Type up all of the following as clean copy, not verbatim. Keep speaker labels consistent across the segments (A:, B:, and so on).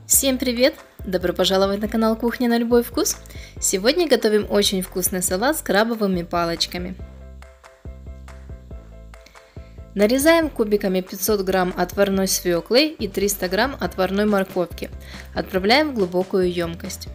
A: Всем привет! Добро пожаловать на канал Кухня на любой вкус! Сегодня готовим очень вкусный салат с крабовыми палочками. Нарезаем кубиками 500 грамм отварной свеклы и 300 грамм отварной морковки. Отправляем в глубокую емкость.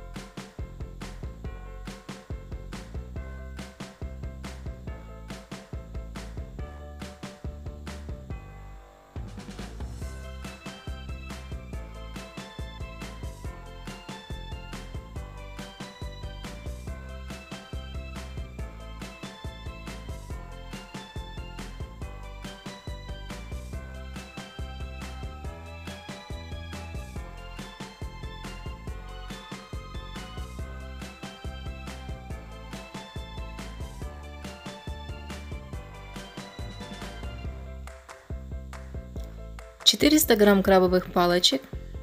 A: Четыреста грамм крабовых палочек,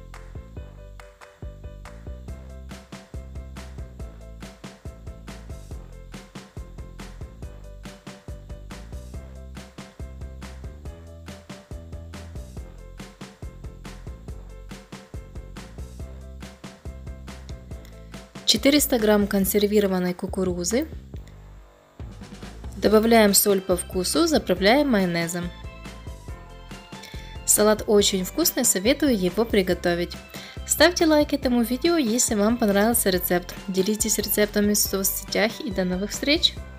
A: четыреста грамм консервированной кукурузы. Добавляем соль по вкусу, заправляем майонезом. Салат очень вкусный, советую его приготовить. Ставьте лайк этому видео, если вам понравился рецепт. Делитесь рецептами в соцсетях и до новых встреч!